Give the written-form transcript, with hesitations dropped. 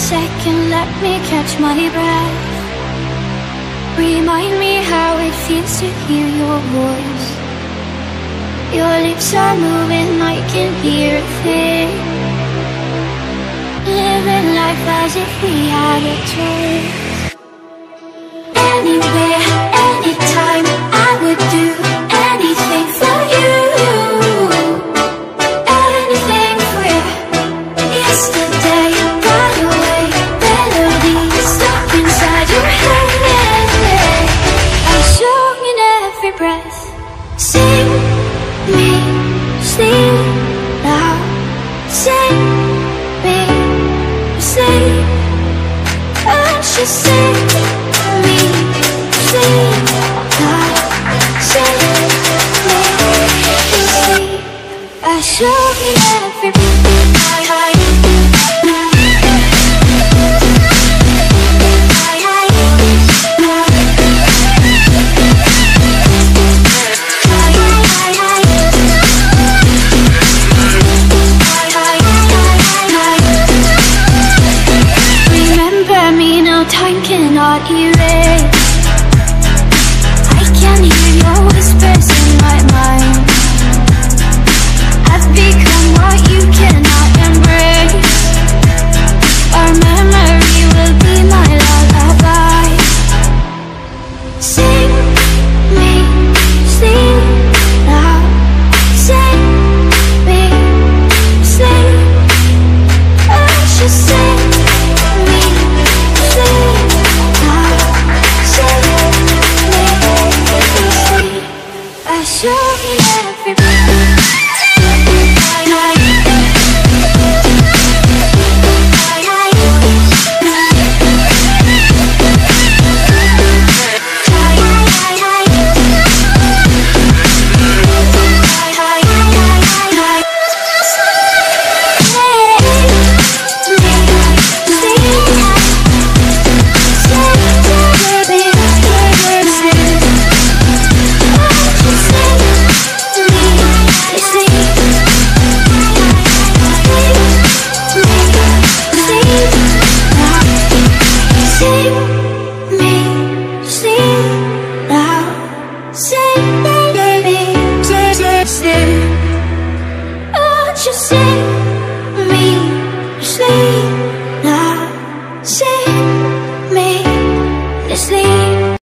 second, let me catch my breath. Remind me how it feels to hear your voice. Your lips are moving, I can hear a thing. Living life as if we had a choice. Anywhere, anytime, I would do anything for you. Anything for you. Yesterday got away, melody stuck inside your head. I'm sung in every breath. Sing me, sleep now. Sing me, sleep. And she sing me, sleep now. Sing me, sleep. I'm sung in every breath. Time cannot erase. I can hear your whispers in my mind. I've become what you cannot embrace. Our memory will be my lullaby. Sing me, sleep now. Sing me, sleep. I should sing me. I show me every sleep now, sing me, sleep.